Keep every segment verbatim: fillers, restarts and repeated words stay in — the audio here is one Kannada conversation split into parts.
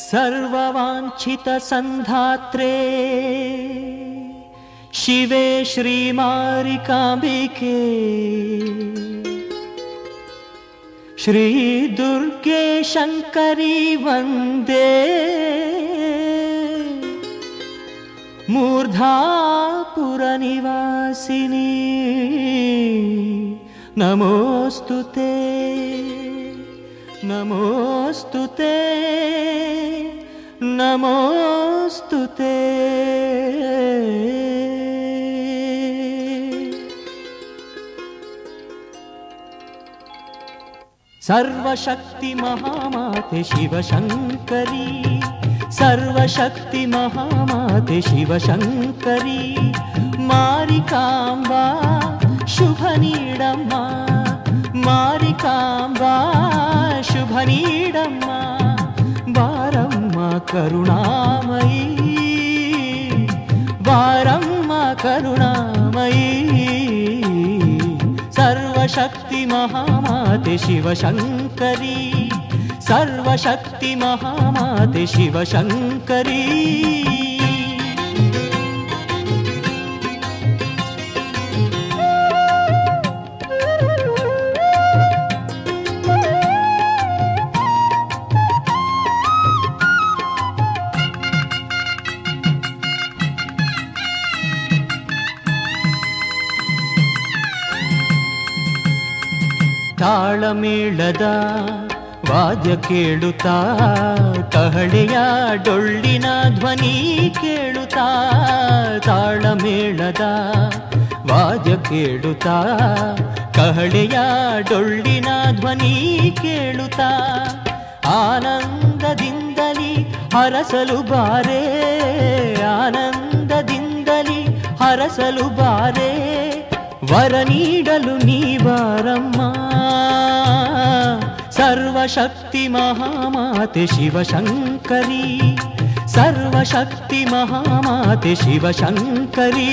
सर्ववाञ्छितसन्धात्रे शिवे श्रीमारिकाम्बिके श्रीदुर्गे शङ्करी वन्दे मूर्धापुरनिवासिनी नमोस्तुते नमोस्तुते नमोस्तुते। सर्वशक्ति महामाते शिवशङ्करी सर्वशक्ति महामाते शिवशङ्करी मारिकाम्बा शुभनीडम्मा मारिकाम्बा शुभनीडम्मा वारम्मा करुणामयी वारम्मा करुणामयी सर्वशक्ति महामाते शिवशङ्करी सर्वशक्ति महामाते शिवशङ्करी। ತಾಳಮೇಳದ ವಾದ್ಯ ಕೇಳುತ್ತಾ ಕಹಳೆಯ ಡೊಳ್ಳಿನ ಧ್ವನಿ ಕೇಳುತ್ತಾ ತಾಳಮೇಳದ ವಾದ್ಯ ಕೇಳುತ್ತಾ ಕಹಳೆಯ ಡೊಳ್ಳಿನ ಧ್ವನಿ ಕೇಳುತ್ತಾ ಆನಂದದಿಂದಲಿ ಹರಸಲು ಬಾರೆ ಆನಂದದಿಂದಲಿ ಹರಸಲು ಬಾರೆ वर नीडलु नीवारम्मा सर्वशक्ति महामाते शिवशङ्करी सर्वशक्ति महामाते शिवशङ्करी।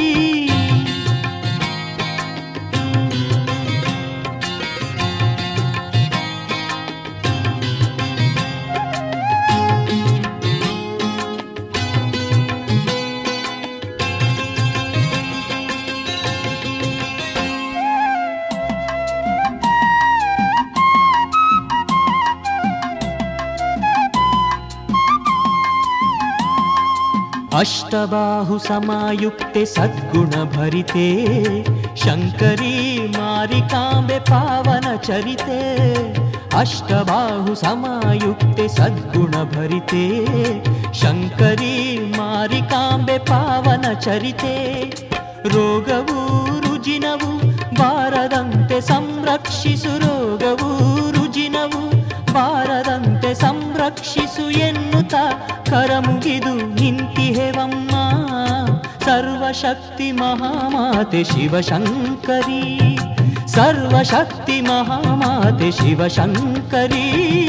अष्टबाहु समायुक्ते सद्गुण भरिते शङ्करी मारिकाम्बे पावन चरिते अष्टबाहु समायुक्ते सद्गुण भरिते शङ्करी मारिकाम्बे पावन चरिते रोगवू रुजिनवू बारदंते संरक्षिसु रोगवू रुजिनवू ಬಾರದಂತೆ ಸಂರಕ್ಷಿಸು ಎನ್ನುತ್ತ ಕರಮುಗಿದು ನಿಂತಿಹೆವಮ್ಮ ಸರ್ವಶಕ್ತಿ ಮಹಾಮಾತೆ ಶಿವಶಂಕರಿ ಸರ್ವಶಕ್ತಿ ಮಹಾಮಾತೆ ಶಿವಶಂಕರಿ।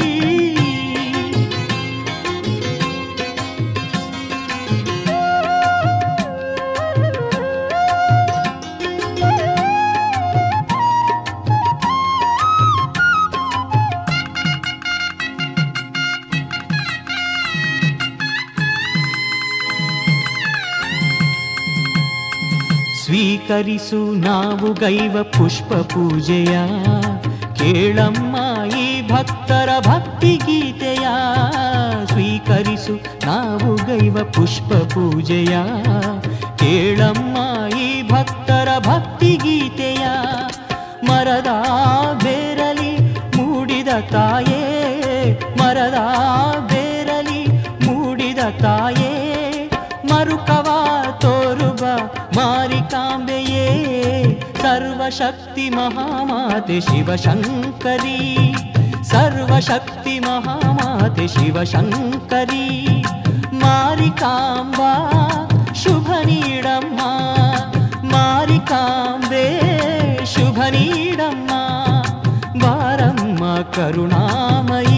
ಸ್ವೀಕರಿಸು ನಾವು ಗೈವ ಪುಷ್ಪ ಪೂಜೆಯ ಕೇಳಮ್ಮ ಈ ಭಕ್ತರ ಭಕ್ತಿ ಗೀತೆಯ ಸ್ವೀಕರಿಸು ನಾವು ಗೈವ ಪುಷ್ಪ ಪೂಜೆಯ ಕೇಳಮ್ಮ ಈ ಭಕ್ತರ ಭಕ್ತಿ ಗೀತೆಯ ಮರದ ಬೇರಲಿ ಮೂಡಿದ ತಾಯೇ ಮರದ ಬೇರಲಿ ಮೂಡಿದ ತಾಯೇ ಮರುಕವ ತೋರುವ ಮಾರಿಕಾಂಬೆಯೇ ಸರ್ವಶಕ್ತಿ ಮಹಾಮಾತೆ ಶಿವಶಂಕರಿ ಸರ್ವಶಕ್ತಿ ಮಹಾಮಾತೆ ಶಿವಶಂಕರಿ ಮಾರಿಕಾಂಬಾ ಶುಭ ನೀಡಮ್ಮ ಮಾರಿಕಾಂಬೆ ಶುಭ ನೀಡಮ್ಮ ಬಾರಮ್ಮ ಕರುಣಾಮಯೀ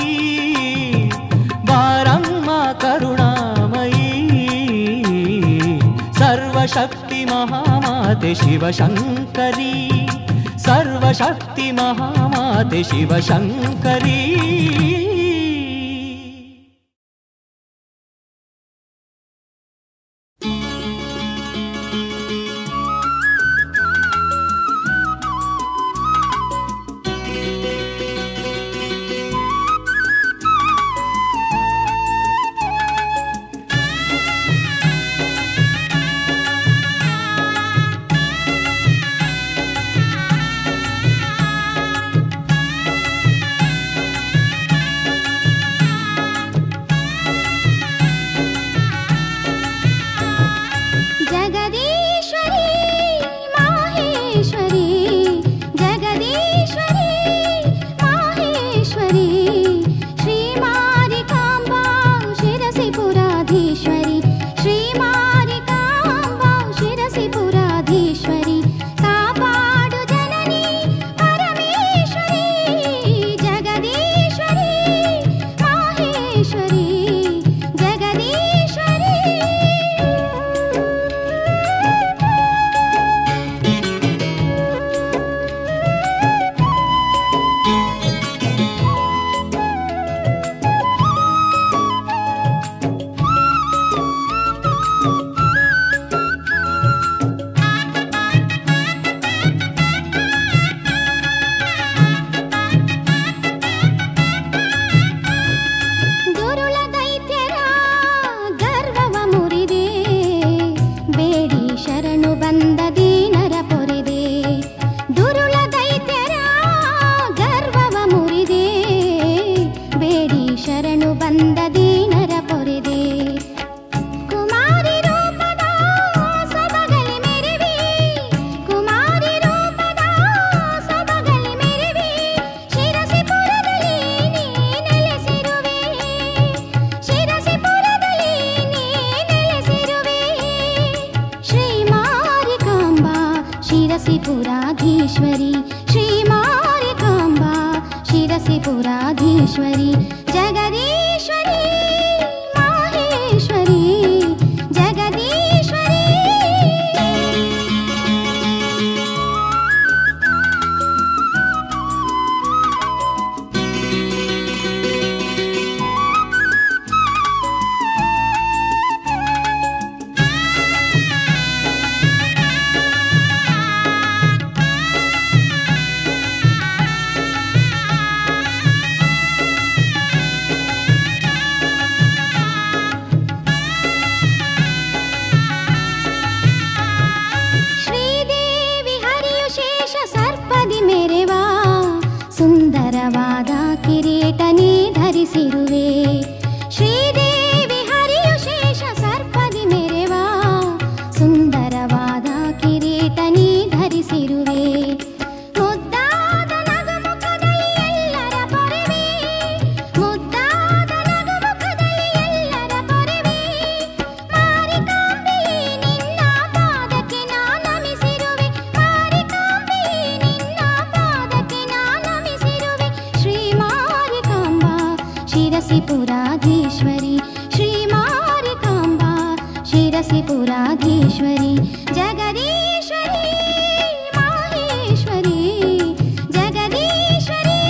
ಬಾರಮ್ಮ ಕರುಣಾಮಯೀ सर्वशक्ति महामाते शिवशंकरी सर्वशक्ति महामाते शिवशंकरी। शिरसिपुराधीश्वरी श्रीमारिकाम्बा शिरसिपुराधीश्वरी जगदीश्वरी माहेश्वरी जगदीश्वरी ಸುಂದರವಾದ ಕಿರೀಟನೇ ಧರಿಸಿರುವೆ ಶ್ರೀದೇವಿ ಹರಿಯು ಶೇಷ ಸರ್ಪದಿ ಮೆರೆವಾ ಸುಂದರವಾದ ಕಿರೀಟನೇ ಧರಿಸಿರುವೆ ಮುದ್ದಾದ ನಗುಮುಖದಲ್ಲಿ ಎಲ್ಲರ ಪೊರೆವೆ ಮುದ್ದಾದ ನಗುಮುಖದಲ್ಲಿ ಎಲ್ಲರ ಪೊರೆವೆ ಮಾರಿಕಾಂಬೆಯೇ ನಿನ್ನ ಪಾದಕ್ಕೆ ನಾ ನಮಿಸಿರುವೆ ಮಾರಿಕಾಂಬೆಯೇ ನಿನ್ನ ಪಾದಕ್ಕೆ ನಾ ನಮಿಸಿರುವೆ ಶ್ರೀಮಾರಿಕಾಂಬಾ ಶಿರಸಿಪುರಾಧೀಶ್ವರಿ ಶ್ರೀಮಾರಿಕಾಂಬಾ ಶಿರಸಿಪುರಾಧೀಶ್ವರಿ ಜಗದೀಶ್ವರಿ ಮಾಹೇಶ್ವರಿ ಜಗದೀಶ್ವರಿ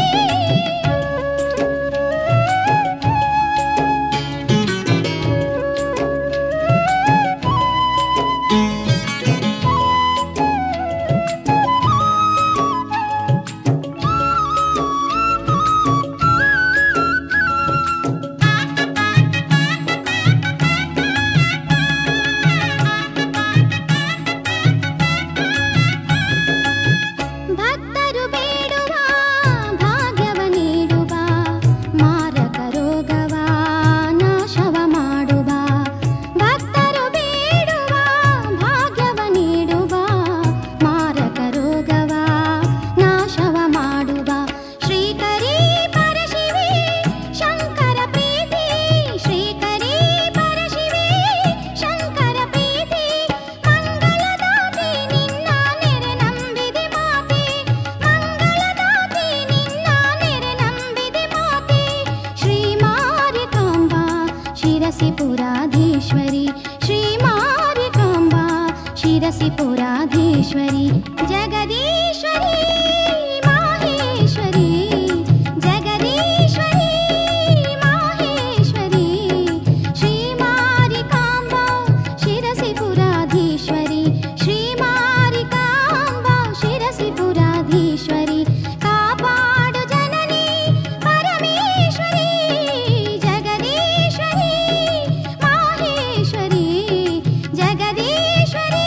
ಭಕ್ತರು ಬೇಡುವ ಭಾಗ್ಯವ ನೀಡುವ ಮಾರಕ ರೋಗವ ನಾಶವ ಮಾಡುವ ಭಕ್ತರು ಬೇಡುವ ಭಾಗ್ಯವ ನೀಡುವ ಮಾರಕ ರೋಗವ ನಾಶವ ಮಾಡುವ ಶ್ರೀಕರಿ ಪರಶಿವೆ ಶಂಕರ ಪ್ರೀತಿ ಶ್ರೀಕರಿ ಪರಶಿವೆ ಶಂಕರ ಪ್ರೀತಿ ಮಂಗಳದಾತೆ ನಿನ್ನ ನೆರೆ ನಂಬಿದೆ ಮಾತೆ ಮಂಗಳದಾತೆ ನಿನ್ನ ನೆರೆ ನಂಬಿದೆ ಮಾತೆ ಶ್ರೀಮಾರಿಕಾಂಬಾ ಶಿರಸಿಪುರಾಧೀಶ್ವರಿ ಶ್ರೀಮಾರಿಕಾಂಬಾ ಶಿರಸಿಪುರಾಧೀಶ್ವರಿ ಜಗದೀಶ್ವರಿ ಮಾಹೇಶ್ವರಿ ಜಗದೀಶ್ವರಿ ಮಾಹೇಶ್ವರಿ ಶ್ರೀಮಾರಿಕಾಂಬಾ ಶಿರಸಿಪುರಾಧೀಶ್ವರಿ ಶ್ರೀಮಾರಿಕಾಂಬಾ ಶಿರಸಿಪುರಾಧೀಶ್ವರಿ ಕಾಪಾಡು ಜನನಿ ಪರಮೇಶ್ವರಿ ಜಗದೀಶ್ವರಿ ಮಾಹೇಶ್ವರಿ ಜಗದೀಶ್ವರಿ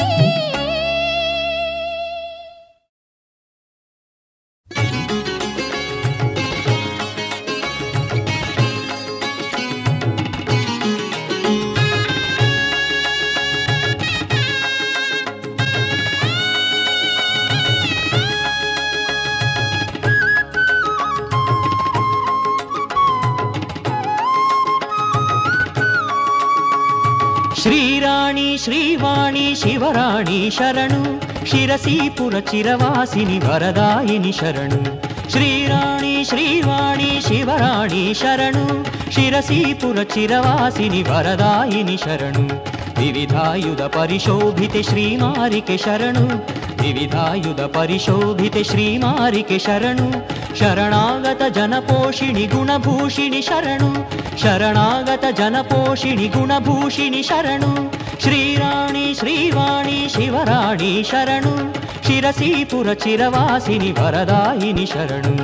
ಶ್ರೀರಾಣಿ ಶ್ರೀವಾಣಿ ಶಿವರಾಣಿ ಶರಣು ಶಿರಸಿಪುರ ಚಿರವಾಸಿನಿ ವರದಾಯಿನಿ ಶರಣು ಶ್ರೀರಾಣಿ ಶ್ರೀವಾಣಿ ಶಿವರಾಣಿ ಶರಣು ಶಿರಸಿಪುರ ಚಿರವಾಸಿನಿ ವರದಾಯಿನಿ ಶರಣು ವಿವಿಧಾಯುಧ ಪರಿಶೋಭಿತೆ ಶ್ರೀಮಾರಿಕೆ ಶರಣು ವಿವಿಧಾಯುಧ ಪರಿಶೋಭಿತೆ ಶ್ರೀಮಾರಿಕೆ ಶರಣು ಶರಣಾಗತ ಜನಪೋಷಿಣಿ ಗುಣಭೂಷಿಣಿ ಶರಣು ಶರಣಾಗತ ಜನಪೋಷಿಣಿ ಗುಣಭೂಷಿಣಿ ಶರಣು ಶ್ರೀರಾಣಿ ಶ್ರೀವಾಣಿ ಶಿವರಾಣಿ ಶರಣು ಶಿರಸಿಪುರ ಚಿರವಾಸಿನಿ ವರದಾಯಿನಿ ಶರಣು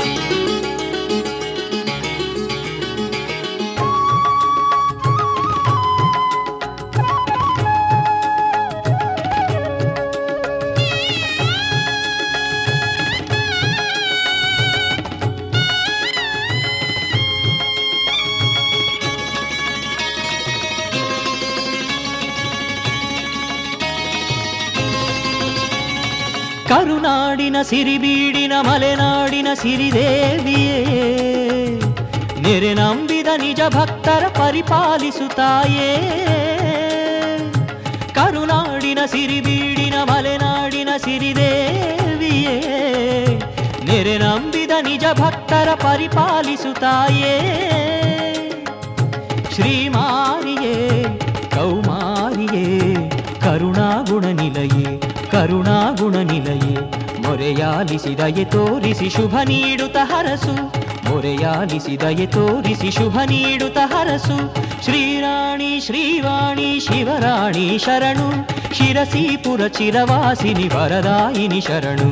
ಕರುನಾಡಿನ ಸಿರಿಬೀಡಿನ ಮಲೆನಾಡಿನ ಸಿರಿದೇವಿಯೇ ನೆರೆ ನಂಬಿದ ನಿಜ ಭಕ್ತರ ಪರಿಪಾಲಿಸುತ್ತಾಯೇ ಕರುನಾಡಿನ ಸಿರಿಬೀಡಿನ ಮಲೆನಾಡಿನ ಸಿರಿದೇವಿಯೇ ನೆರೆ ನಂಬಿದ ನಿಜ ಭಕ್ತರ ಪರಿಪಾಲಿಸುತ್ತಾಯೇ ಶ್ರೀಮಾರಿಯೇ ಕೌಮಾರಿಯೇ ಕರುಣಾಗುಣ ನಿಲಯೇ ಕರುಣಾಗುಣ ನಿಲಯೇ ಮೊರೆಯಾಲಿಸಿದಯೆ ತೋರಿಸಿ ಶುಭ ನೀಡುತ್ತ ಹರಸು ಮೊರೆಯಾಲಿಸಿದಯೆ ತೋರಿಸಿ ಶುಭ ನೀಡುತ್ತ ಹರಸು ಶ್ರೀರಾಣಿ ಶ್ರೀವಾಣಿ ಶಿವರಾಣಿ ಶರಣು ಶಿರಸೀಪುರ ಚಿರವಾಸಿನಿ ವರದಾಯಿನಿ ಶರಣು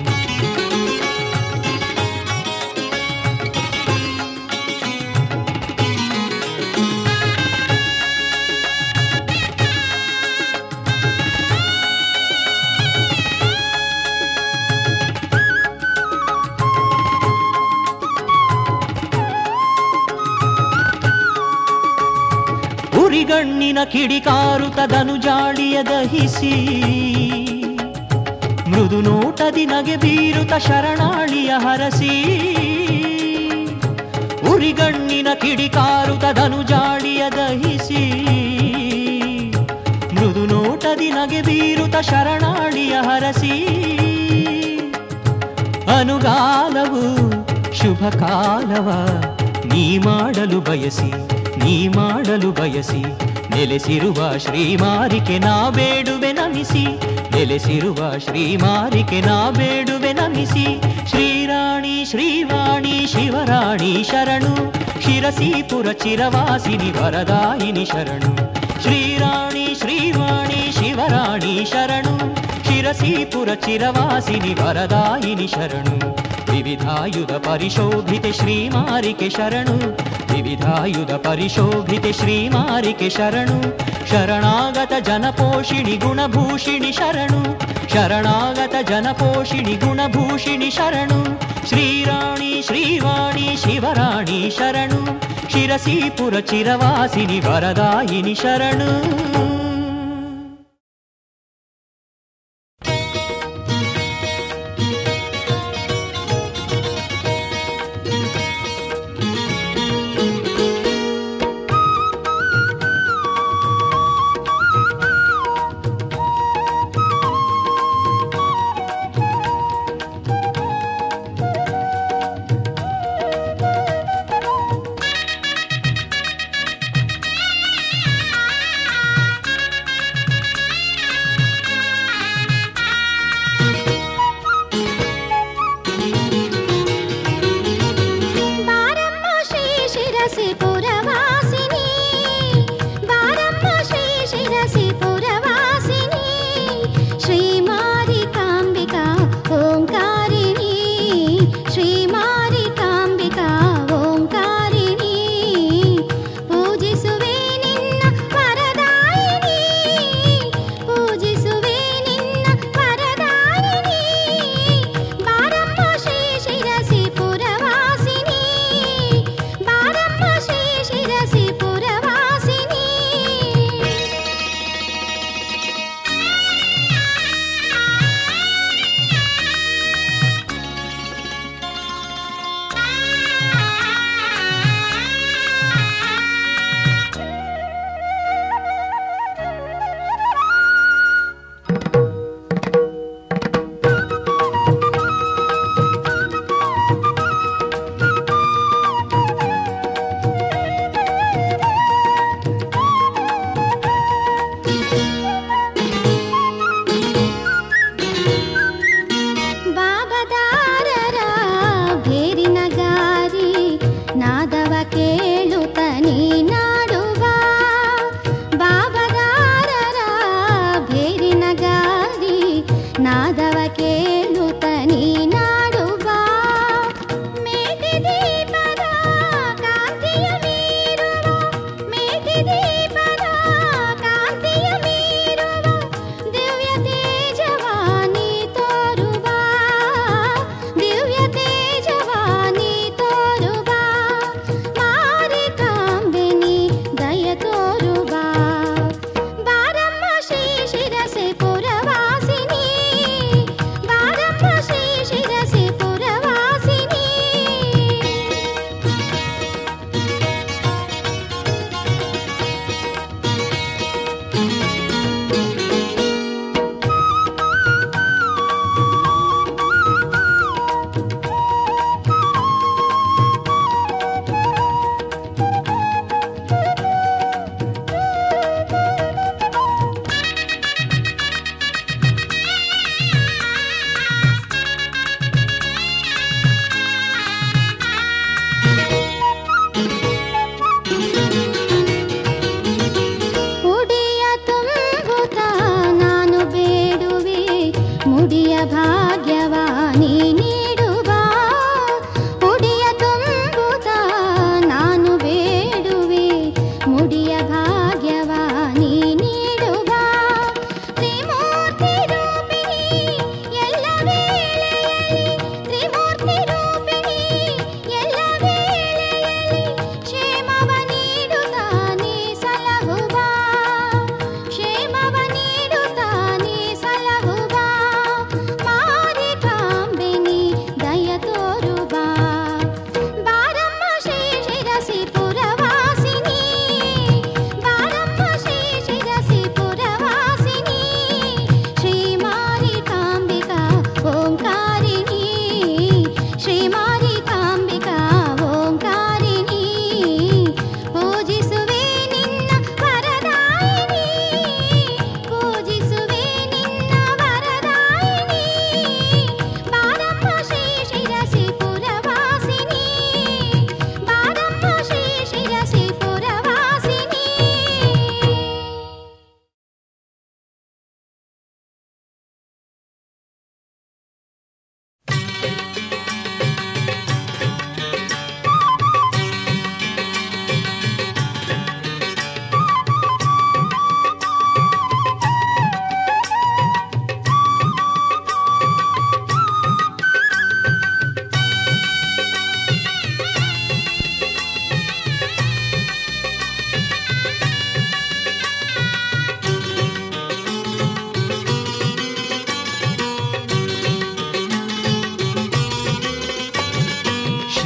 ಉರಿಗಣ್ಣಿನ ಕಿಡಿಕಾರುತದನು ಜಾಡಿಯ ದಹಿಸಿ ಮೃದು ನೋಟದಿ ನಗೆ ಬೀರುತ ಶರಣಾಳಿಯ ಹರಸಿ ಉರಿಗಣ್ಣಿನ ಕಿಡಿಕಾರುತದನು ಜಾಡಿಯ ದಹಿಸಿ ಮೃದು ನೋಟದಿ ನಗೆ ಬೀರುತ ಶರಣಾಳಿಯ ಹರಸಿ ಅನುಗಾಲವು ಶುಭ ಕಾಲವ ನೀ ಮಾಡಲು ಬಯಸಿ ನೀ ಮಾಡಲು ಬಯಸಿ ನೆಲೆಸಿರುವ ಶ್ರೀಮಾರಿಕೆ ನಾ ಬೇಡುವೆ ನಮಿಸಿ ನೆಲೆಸಿರುವ ಶ್ರೀಮಾರಿಕೆ ನಾ ಬೇಡುವೆ ನಮಿಸಿ ಶ್ರೀರಾಣಿ ಶ್ರೀವಾಣಿ ಶಿವರಾಣಿ ಶರಣು ಶಿರಸೀಪುರ ಚಿರವಾಸಿನಿ ವರದಾಯಿನಿ ಶರಣು ಶ್ರೀರಾಣಿ ಶ್ರೀವಾಣಿ ಶಿವರಾಣಿ ಶರಣು ಶಿರಸೀಪುರ ಚಿರವಾಸಿನಿ ವರದಾಯಿನಿ ಶರಣು ವಿವಿಧಾಯುಧ ಪರಿಶೋಭಿತೆ ಶ್ರೀಮಾರಿಕೆ ಶರಣು ವಿವಿಧಾಯುಧ ಪರಿಶೋಭಿತೆ ಶ್ರೀಮಾರಿಕೆ ಶರಣು ಶರಣಾಗತ ಜನಪೋಷಿಣಿ ಗುಣಭೂಷಿಣಿ ಶರಣು ಶರಣಾಗತ ಜನಪೋಷಿಣಿ ಗುಣಭೂಷಿಣಿ ಶರಣು ಶ್ರೀರಾಣಿ ಶ್ರೀವಾಣಿ ಶಿವರಾಣಿ ಶರಣು ಶಿರಸೀಪುರ ಚಿರವಾಸಿನಿ ವರದಾಯಿನಿ ಶರಣು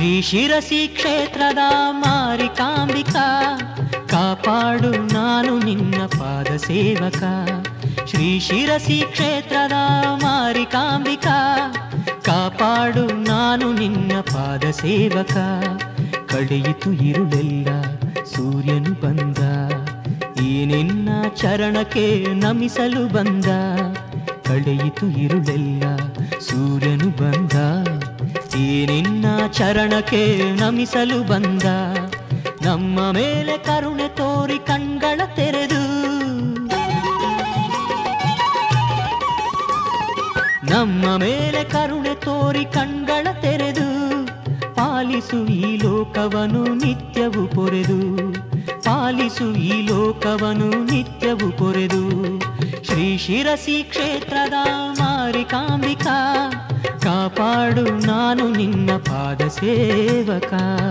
ಶ್ರೀ ಶಿರಸಿ ಕ್ಷೇತ್ರದ ಮಾರಿಕಾಂಬಿಕಾ ಕಾಪಾಡು ನಾನು ನಿನ್ನ ಪಾದ ಸೇವಕ. ಶ್ರೀ ಶಿರಸಿ ಕ್ಷೇತ್ರದ ಮಾರಿಕಾಂಬಿಕಾ ಕಾಪಾಡು ನಾನು ನಿನ್ನ ಪಾದ ಸೇವಕ. ಕಳೆಯಿತು ಇರುಳೆಲ್ಲ ಸೂರ್ಯನು ಬಂದ, ಈ ನಿನ್ನ ಚರಣಕ್ಕೆ ನಮಿಸಲು ಬಂದ. ಕಳೆಯಿತು ಇರುಳೆಲ್ಲ ಸೂರ್ಯನು ಬಂದ, ಈ ನಿನ್ನ ಚರಣಕ್ಕೆ ನಮಿಸಲು ಬಂದ. ನಮ್ಮ ಮೇಲೆ ಕರುಣೆ ತೋರಿ ಕಣ್ಗಳ ತೆರೆದು, ನಮ್ಮ ಮೇಲೆ ಕರುಣೆ ತೋರಿ ಕಣ್ಗಳ ತೆರೆದು, ಪಾಲಿಸು ಈ ಲೋಕವನು ನಿತ್ಯವು ಪೊರೆದು, ಪಾಲಿಸು ಈ ಲೋಕವನು ನಿತ್ಯವು ಪೊರೆದು. ಶ್ರೀ ಶಿರಸಿ ಕ್ಷೇತ್ರದ ಮಾರಿಕಾಂಬಿಕಾ ಕಾಪಾಡು ನಾನು ನಿನ್ನ ಪಾದ ಸೇವಕ.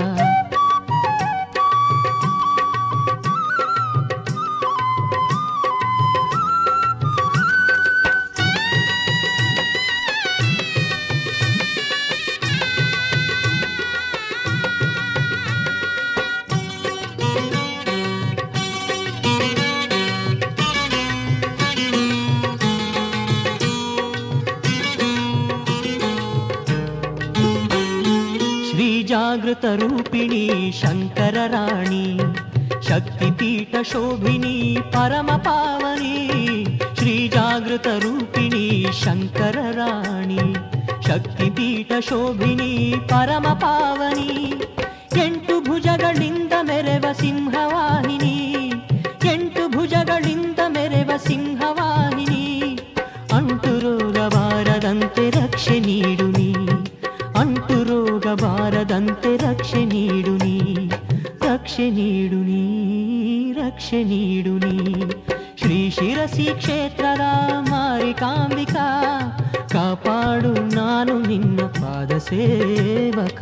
ಜಾಗೃತ ರೂಪಿಣಿ ಶಂಕರ ರಾಣಿ, ಶಕ್ತಿಪೀಠ ಶೋಭಿನಿ ಪರಮ ಪಾವನಿ. ಶ್ರೀ ಜಾಗೃತ ರೂಪಿಣಿ ಶಂಕರ ರಾಣಿ, ಶಕ್ತಿಪೀಠ ಶೋಭಿನಿ ಪರಮ ಪಾವನಿ. ಎಂಟು ಭುಜಗಳಿಂದ ಮೆರೆವ ಸಿಂಹವಾಹಿನಿ, ಎಂಟು ಭುಜಗಳಿಂದ ಮೆರೆವ ಸಿಂಹವಾಹಿನಿ. ಅಂಟು ರೋಗ ಬಾರದಂತೆ ರಕ್ಷೆ ನೀಡು ನೀ, ಅಂಟು ರೋಗ ಬಾರದಂತೆ ರಕ್ಷೆ ನೀಡು ನೀ, ರಕ್ಷೆ ನೀಡು ನೀ, ರಕ್ಷೆ ನೀಡು ನೀ. ಶ್ರೀ ಶಿರಸಿ ಕ್ಷೇತ್ರದ ಮಾರಿಕಾಂಬಿಕಾ ಕಾಪಾಡು ನಾನು ನಿನ್ನ ಪಾದ ಸೇವಕ.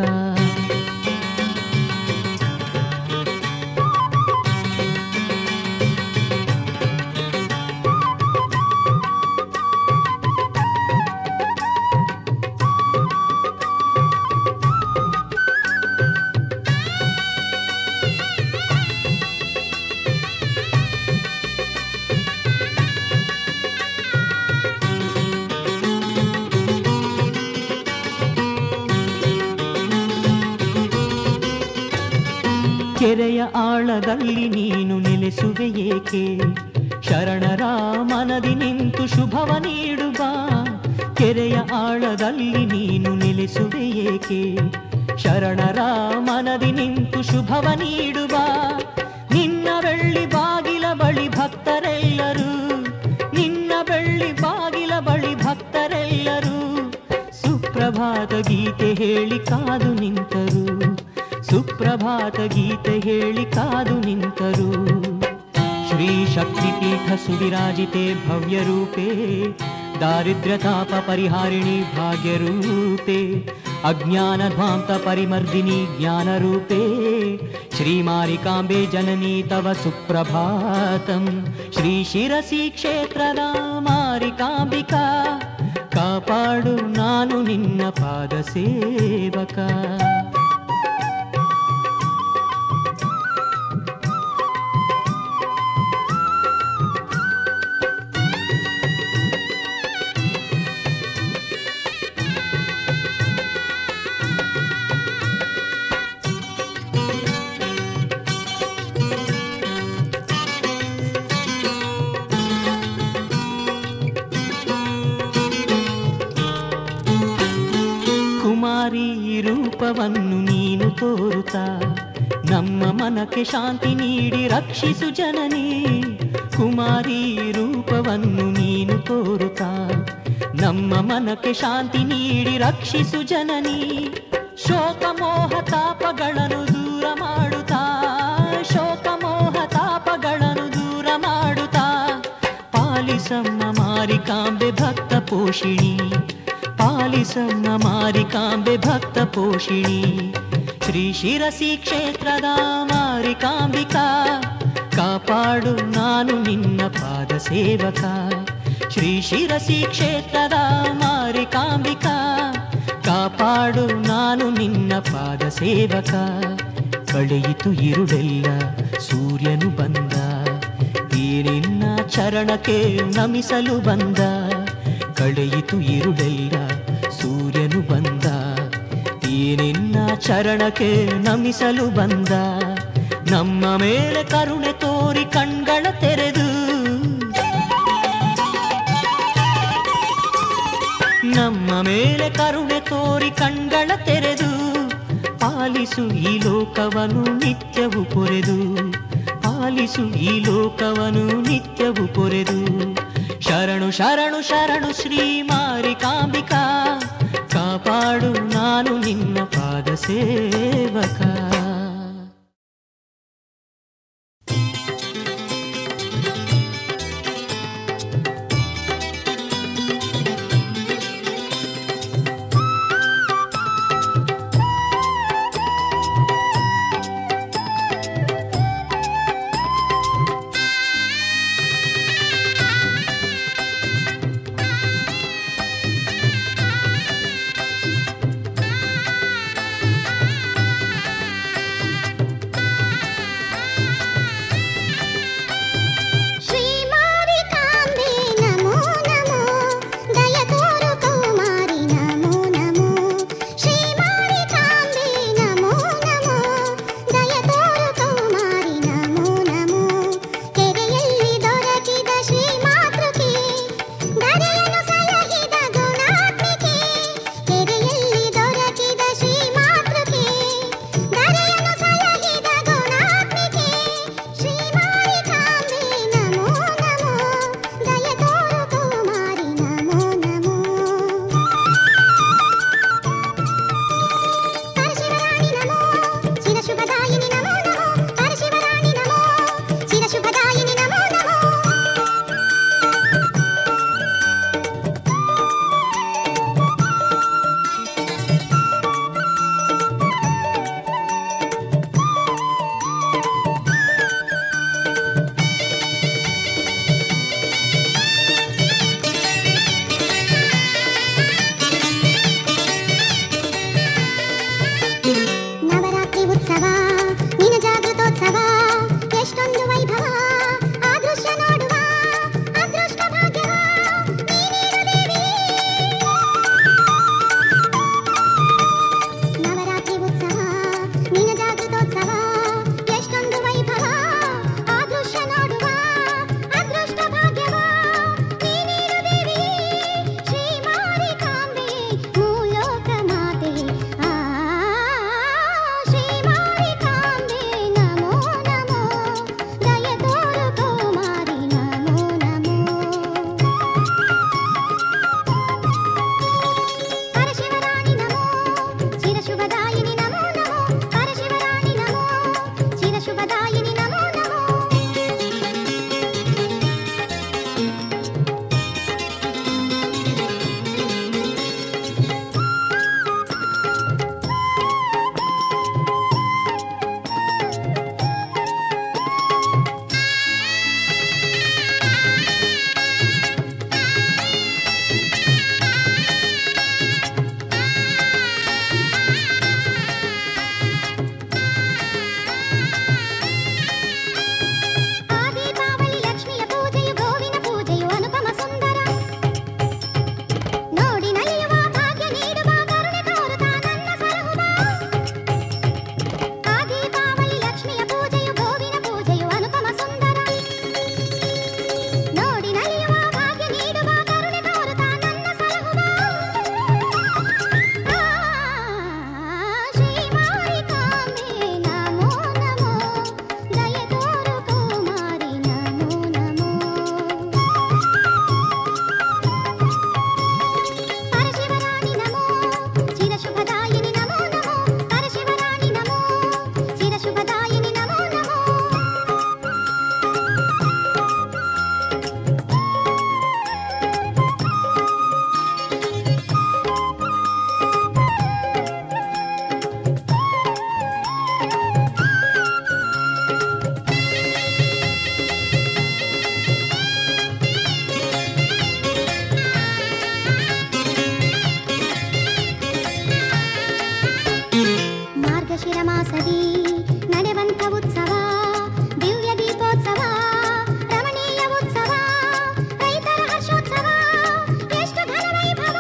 ಕೆರೆಯ ಆಳದಲ್ಲಿ ನೀನು ನೆಲೆಸುವೆ ಏಕೆ, ಶರಣರ ಮನದಿ ನಿಂತು ಶುಭವ ನೀಡುವ. ಕೆರೆಯ ಆಳದಲ್ಲಿ ನೀನು ನೆಲೆಸುವೆ ಏಕೆ, ಶರಣರ ಮನದಿ ನಿಂತು ಶುಭವ ನೀಡುವ. ನಿನ್ನ ಬೆಳ್ಳಿ ಬಾಗಿಲ ಬಳಿ ಭಕ್ತರೆಲ್ಲರೂ, ನಿನ್ನ ಬೆಳ್ಳಿ ಬಾಗಿಲ ಬಳಿ ಭಕ್ತರೆಲ್ಲರೂ ಸುಪ್ರಭಾತ ಗೀತೆ ಹೇಳಿ ಕಾದು ನಿಂತರು, ಸುಪ್ರಭಾತ ಗೀತೆ ಹೇಳಿ ಕಾದು ನಿಂತರು. ಶ್ರೀ ಶಕ್ತಿಪೀಠ ಸುವಿರಾಜಿತೆ ಭವ್ಯ ರೂಪೇ, ದಾರಿದ್ರ್ಯ ತಾಪ ಪರಿಹಾರಿಣಿ ಭಾಗ್ಯ ರೂಪೇ, ಅಜ್ಞಾನ ಧ್ವಾಂತ ಪರಿಮರ್ದಿನಿ ಜ್ಞಾನ ರೂಪೇ. ಶ್ರೀ ಮಾರಿಕಾಂಬೆ ಜನನಿ ತವ ಸುಪ್ರಭಾತಂ. ಶ್ರೀ ಶಿರಸಿ ಕ್ಷೇತ್ರದ ಮಾರಿಕಾಂಬಿಕಾ ಕಾಪಾಡು ನಾನು ನಿನ್ನ ಪಾದ ಸೇವಕ. ಕುಮಾರಿ ರೂಪವನ್ನು ನೀನು ತೋರುತ್ತಾ ನಮ್ಮ ಮನಕ್ಕೆ ಶಾಂತಿ ನೀಡಿ ರಕ್ಷಿಸು ಜನನಿ. ಕುಮಾರಿ ರೂಪವನ್ನು ನೀನು ತೋರುತ್ತಾ ನಮ್ಮ ಮನಕ್ಕೆ ಶಾಂತಿ ನೀಡಿ ರಕ್ಷಿಸು ಜನನಿ. ಶೋಕ ಮೋಹ ತಾಪಗಳನ್ನು ದೂರ ಮಾಡುತ್ತಾ, ಶೋಕ ಮೋಹ ತಾಪಗಳನ್ನು ದೂರ ಮಾಡುತ್ತಾ ಪಾಲಿಸಮ್ಮ ಮಾರಿಕಾಂಬೆ ಭಕ್ತ ಪೋಷಿಣಿ, ಪಾಲಿಸಮ್ಮ ಮಾರಿಕಾಂಬೆ ಭಕ್ತ ಪೋಷಿಣಿ. ಶ್ರೀ ಶಿರಸಿ ಕ್ಷೇತ್ರದ ಮಾರಿಕಾಂಬಿಕಾ ಕಾಪಾಡು ನಾನು ನಿನ್ನ ಪಾದ ಸೇವಕ. ಶ್ರೀ ಶಿರಸಿ ಕ್ಷೇತ್ರದ ಮಾರಿಕಾಂಬಿಕಾ ಕಾಪಾಡು ನಾನು ನಾನು ನಿನ್ನ ಪಾದ ಸೇವಕ. ಕಳೆಯಿತು ಇರುಳೆಲ್ಲ ಸೂರ್ಯನು ಬಂದ, ಈ ನಿನ್ನ ಚರಣಕ್ಕೆ ನಮಿಸಲು ಬಂದ. ಕಳೆಯಿತು ಇರುಳೆಲ್ಲ ಸೂರ್ಯನು ಬಂದ, ಈ ನಿನ್ನ ಚರಣಕ್ಕೆ ನಮಿಸಲು ಬಂದ. ನಮ್ಮ ಮೇಲೆ ಕರುಣೆ ತೋರಿ ಕಣ್ಗಳ ತೆರೆದು, ನಮ್ಮ ಮೇಲೆ ಕರುಣೆ ತೋರಿ ಕಣ್ಗಳ ತೆರೆದು, ಪಾಲಿಸು ಈ ಲೋಕವನು ನಿತ್ಯವು ಪೊರೆದು, ಪಾಲಿಸು ಈ ಲೋಕವನು ನಿತ್ಯವು ಪೊರೆದು. ಶರಣು ಶರಣು ಶರಣು ಶ್ರೀ ಮಾರಿಕಾಂಬಿಕಾ, ಕಾಪಾಡು ನಾನು ನಿನ್ನ ಪಾದ ಸೇವಕ. ಮಾಸದಿ ನಡೆವಂತ ಉತ್ಸವ ದಿವ್ಯ ದೀಪೋತ್ಸವ ರಮಣೀಯ ಉತ್ಸವ ರೈತರ ಹರ್ಷೋತ್ಸವ ಎಷ್ಟು ಘನ ವೈಭವ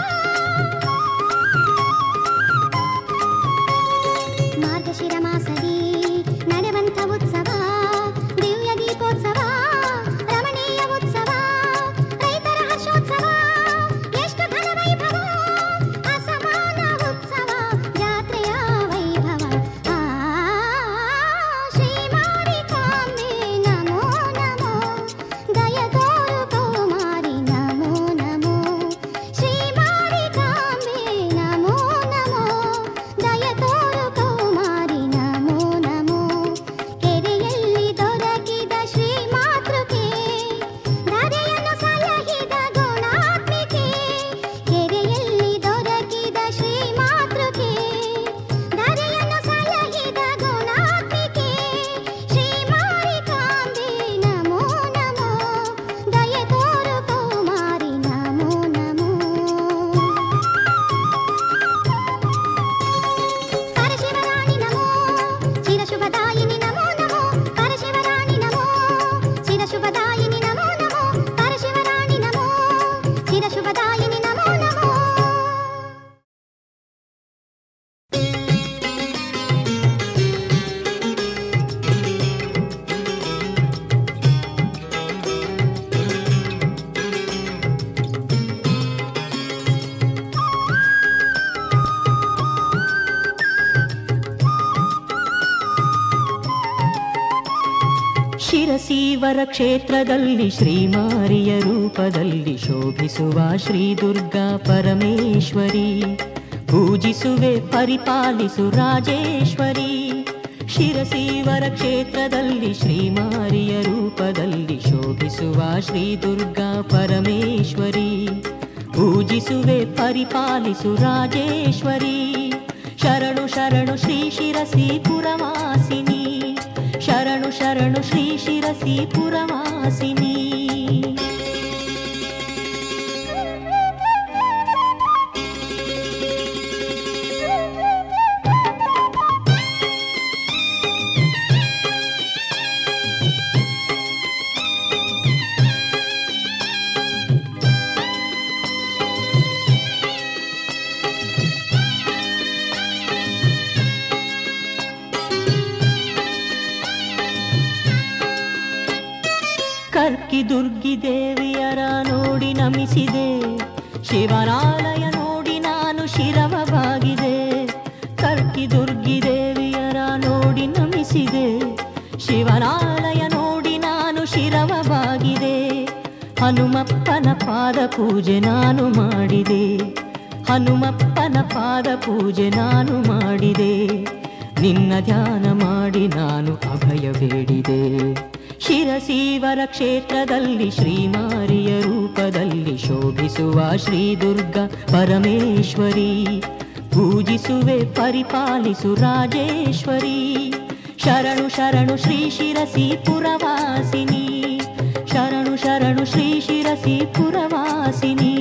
ಮಾರ್ಗಶಿರ ಮಾಸದಿ ನಡೆವಂತ ಉತ್ಸವ ದಿವ್ಯ ದೀಪೋತ್ಸವ ರಮಣೀಯ ಉತ್ಸವ ರೈತರ ಹರ್ಷೋತ್ಸವ ಎಷ್ಟು ಘನ ವೈಭವ ಅಸಮಾನ ಉತ್ಸವ ಜಾತ್ರೆಯ ವೈಭವ ಆ ಶ್ರೀ ಮಾರಿಕಾಂಬೆ ನಮೋ ನಮೋ ದಯ ತೋರು ಕೌಮಾರಿ ನಮೋ ನಮೋ ಶ್ರೀ ಮಾರಿಕಾಂಬೆ ನಮೋ ನಮೋ ದಯ ತೋರು ಕೌಮಾರಿ ನಮೋ ನಮೋ ಕೆರೆಯಲ್ಲಿ ದೊರಕಿದ ಶ್ರೀ ಮಾತೃಕೆ ಧರೆಯನ್ನು ಸಲಹಿದ ಗುಣಾತ್ಮಿಕೆ ಕೆರೆಯಲ್ಲಿ ದೊರಕಿದ ಶ್ರೀ ಮಾತೃಕೆ ಧರೆಯನ್ನು ಸಲಹಿದ ಗುಣಾತ್ಮಿಕೆ ಶ್ರೀ ಮಾರಿಕಾಂಬೆ ನಮೋ ನಮೋ ದಯ ತೋರು ಕೌಮಾರಿ ನಮೋ ನಮೋ ಪರಶಿವರಾಣಿ ನಮೋ ಚಿರಶುಭದಾಯಿನಿ ನಮೋ ನಮೋ ಪರಶಿವರಾಣಿ ನಮೋ ಚಿರಶುಭದಾಯಿನಿ ನಮೋ ನಮೋ ಪರಶಿವರಾಣಿ ನಮೋ ಚಿರಶುಭದಾಯಿನಿ ನಮೋ ನಮೋ ಶಿರಸೀವರ ಕ್ಷೇತ್ರದಲ್ಲಿ ಶ್ರೀಮಾರಿಯ ರೂಪದಲ್ಲಿ ಶೋಭಿಸುವ ಶ್ರೀ ದುರ್ಗಾ ಪರಮೇಶ್ವರಿ ಪೂಜಿಸುವೆ ಪರಿಪಾಲಿಸು ರಾಜೇಶ್ವರಿ ಶಿರಸೀವರ ಕ್ಷೇತ್ರದಲ್ಲಿ ಶ್ರೀಮಾರಿಯ ರೂಪದಲ್ಲಿ ಶೋಭಿಸುವ ಶ್ರೀ ದುರ್ಗಾ ಪರಮೇಶ್ವರಿ ಪೂಜಿಸುವೆ ಪರಿಪಾಲಿಸು ರಾಜೇಶ್ವರಿ ಶರಣು ಶರಣು ಶ್ರೀ ಶಿರಸಿ ಪುರವಾಸಿನಿ ಶರಣು ಶರಣು ಶ್ರೀ ಶಿರಸಿ ಪುರವಾಸಿನಿ ಕರ್ಕಿ ದುರ್ಗಿ ದೇವಿಯರ ನೋಡಿ ನಮಿಸಿದೆ ಶಿವನಾಲಯ ನೋಡಿ ನಾನು ಶಿರವ ಬಾಗಿದೆ ಕರ್ಕಿ ದುರ್ಗಿ ದೇವಿಯರ ನೋಡಿ ನಮಿಸಿದೆ ಶಿವನಾಲಯ ನೋಡಿ ನಾನು ಶಿರವ ಬಾಗಿದೆ ಹನುಮಪ್ಪನ ಪಾದ ಪೂಜೆ ನಾನು ಮಾಡಿದೆ ಹನುಮಪ್ಪನ ಪಾದ ಪೂಜೆ ನಾನು ಮಾಡಿದೆ ನಿನ್ನ ಧ್ಯಾನ ಮಾಡಿ ನಾನು ಅಭಯ ಬೇಡಿದೆ ಶಿರಸೀವರ ಕ್ಷೇತ್ರದಲ್ಲಿ ಶ್ರೀಮಾರಿಯ ರೂಪದಲ್ಲಿ ಶೋಭಿಸುವ ಶ್ರೀ ದುರ್ಗಾ ಪರಮೇಶ್ವರಿ ಪೂಜಿಸುವೆ ಪರಿಪಾಲಿಸು ರಾಜೇಶ್ವರಿ ಶರಣು ಶರಣು ಶ್ರೀ ಶಿರಸಿ ಪುರವಾಸಿನಿ ಶರಣು ಶರಣು ಶ್ರೀ ಶಿರಸಿ ಪುರವಾಸಿನಿ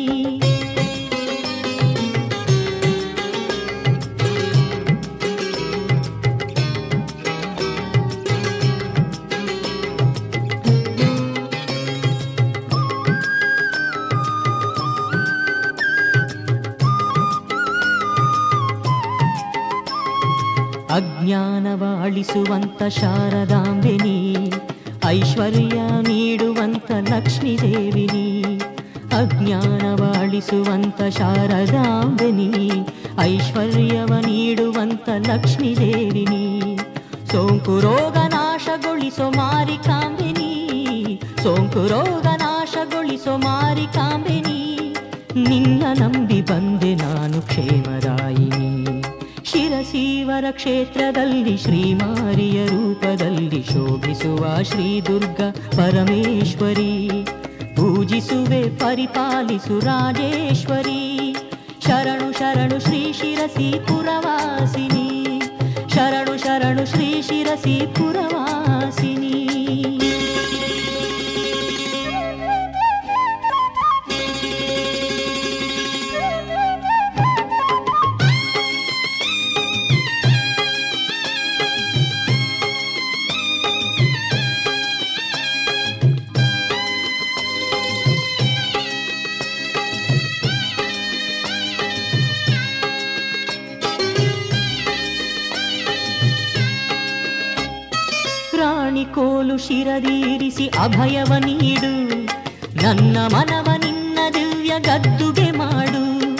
ಅಜ್ಞಾನವ ಅಳಿಸುವಂತ ಶಾರದಾಂಬೆನಿ ಐಶ್ವರ್ಯ ನೀಡುವಂತ ಲಕ್ಷ್ಮೀ ದೇವಿನಿ ಅಜ್ಞಾನವ ಅಳಿಸುವಂತ ಶಾರದಾಂಬೆನಿ ಐಶ್ವರ್ಯವ ನೀಡುವಂತ ಲಕ್ಷ್ಮೀ ದೇವಿನಿ ಸೋಂಕು ರೋಗ ನಾಶಗೊಳಿಸೋ ಮಾರಿಕಾಂಬೆನಿ ಸೋಂಕು ರೋಗ ನಾಶಗೊಳಿಸೋ ಮಾರಿಕಾಂಬೆನಿ ನಿನ್ನ ನಂಬಿ ಬಂದೆ ನಾನು ಕ್ಷೇಮದಾಯಿನಿ ಶಿರಸೀವರ ಕ್ಷೇತ್ರದಲ್ಲಿ ಶ್ರೀಮಾರಿಯ ರೂಪದಲ್ಲಿ ಶೋಭಿಸುವ ಶ್ರೀ ದುರ್ಗಾ ಪರಮೇಶ್ವರಿ ಪೂಜಿಸುವೆ ಪರಿಪಾಲಿಸು ರಾಜೇಶ್ವರಿ ಶರಣು ಶರಣು ಶ್ರೀ ಶಿರಸಿ ಪುರವಾಸಿನಿ ಶರಣು ಶರಣು ಶ್ರೀ ಶಿರಸಿ ಪುರವಾಸಿನಿ ಕೋಲು ಶಿರದೀರಿಸಿ ಅಭಯವ ನೀಡು, ನನ್ನ ಮನವ ನಿನ್ನ ದಿವ್ಯ ಗದ್ದುಗೆ ಮಾಡು.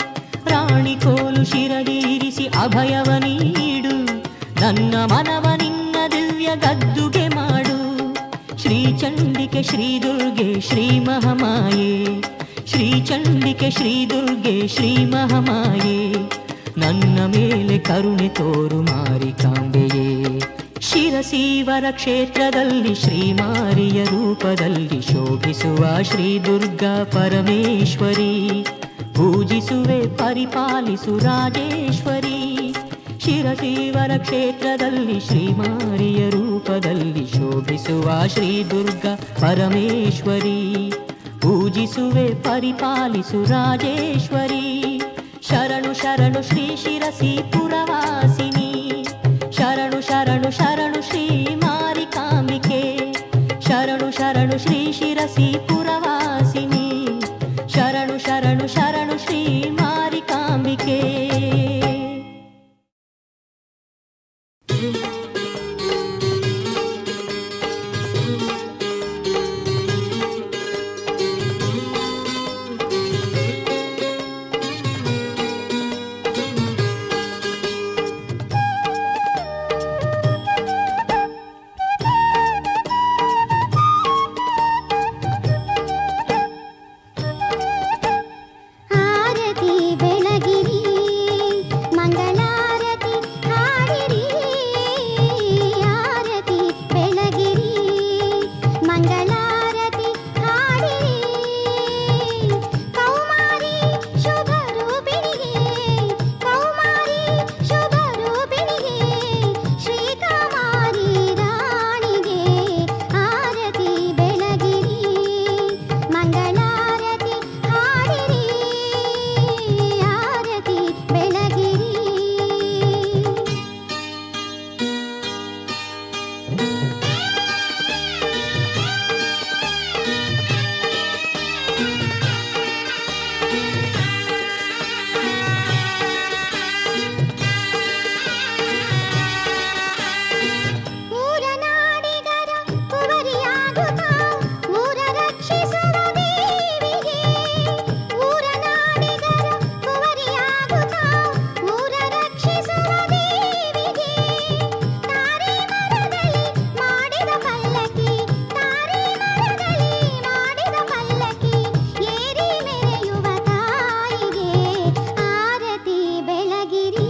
ರಾಣಿ ಕೋಲು ಶಿರದೀರಿಸಿ ಅಭಯವ ನೀಡು, ನನ್ನ ಮನವ ನಿನ್ನ ದಿವ್ಯ ಗದ್ದುಗೆ ಮಾಡು. ಶ್ರೀ ಚಂಡಿಕೆ ಶ್ರೀ ದುರ್ಗೆ ಶ್ರೀ ಮಹಾಮಾಯೆ, ಶ್ರೀ ಚಂಡಿಕೆ ಶ್ರೀ ದುರ್ಗೆ ಶ್ರೀ ಮಹಾಮಾಯೆ, ನನ್ನ ಮೇಲೆ ಕರುಣೆ ತೋರು ಮಾರಿಕಾಂಬೆಯೇ. ಶಿರಸೀವರ ಕ್ಷೇತ್ರದಲ್ಲಿ ಶ್ರೀಮಾರಿಯ ರೂಪದಲ್ಲಿ ಶೋಭಿಸುವ ಶ್ರೀ ದುರ್ಗಾ ಪರಮೇಶ್ವರಿ, ಪೂಜಿಸುವೆ ಪರಿಪಾಲಿಸು ರಾಜೇಶ್ವರಿ. ಶಿರಸೀವರ ಕ್ಷೇತ್ರದಲ್ಲಿ ಶ್ರೀಮಾರಿಯ ರೂಪದಲ್ಲಿ ಶೋಭಿಸುವ ಶ್ರೀ ದುರ್ಗಾ ಪರಮೇಶ್ವರಿ, ಪೂಜಿಸುವೆ ಪರಿಪಾಲಿಸು ರಾಜೇಶ್ವರಿ. ಶರಣು ಶರಣು ಶ್ರೀ ಶಿರಸಿ ಪುರವಾಸಿನಿ, ಶರಣು ಶರಣು ಶರಣು ಶ್ರೀ ಮಾರಿಕಾಂಬಿಕೆ, ಶರಣು ಶರಣು ಶ್ರೀ ಶಿರಸಿ ಪುರವಾಸಿನಿ, ಶರಣು ಶರಣು ಶರಣು ಶ್ರೀ ಮಾರಿಕಾಂಬಿಕೆ. ಬೆಳಗಿರಿ